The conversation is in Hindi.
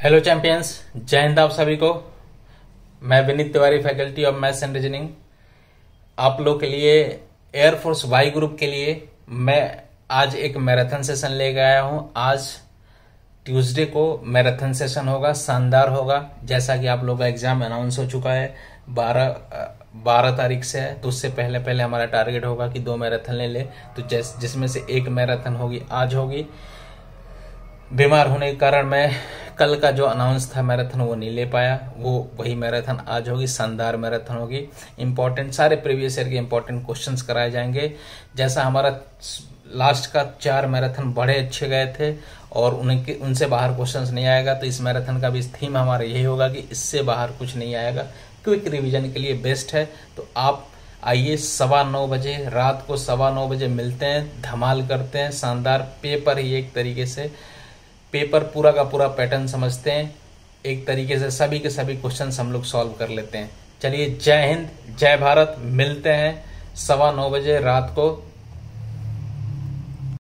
हेलो चैंपियंस, जय हिंद आप सभी को। मैं Vineet Tiwari, faculty of maths and reasoning. आप लोग के लिए एयरफोर्स वाई ग्रुप के लिए मैं आज एक मैराथन सेशन लेकर आया हूं। आज ट्यूसडे को मैराथन सेशन होगा, शानदार होगा। जैसा कि आप लोग का एग्जाम अनाउंस हो चुका है, 12 तारीख से है, तो उससे पहले पहले हमारा टारगेट होगा कि 2 मैराथन ले तो जिसमें से एक मैराथन होगी आज होगी। बीमार होने के कारण मैं कल का जो अनाउंस था मैराथन वो नहीं ले पाया, वही मैराथन आज होगी। शानदार मैराथन होगी। इंपॉर्टेंट सारे प्रीवियस ईयर के इंपॉर्टेंट क्वेश्चंस कराए जाएंगे। जैसा हमारा लास्ट का 4 मैराथन बड़े अच्छे गए थे और उनसे बाहर क्वेश्चंस नहीं आएगा, तो इस मैराथन का भी थीम हमारा यही होगा कि इससे बाहर कुछ नहीं आएगा। क्विक रिवीजन के लिए बेस्ट है। तो आप आइए 9:15 बजे, रात को 9:15 बजे मिलते हैं, धमाल करते हैं। शानदार पेपर ही एक तरीके से पेपर पूरा का पूरा पैटर्न समझते हैं, एक तरीके से सभी के सभी क्वेश्चंस हम लोग सॉल्व कर लेते हैं। चलिए, जय हिंद, जय भारत। मिलते हैं 9:15 बजे रात को।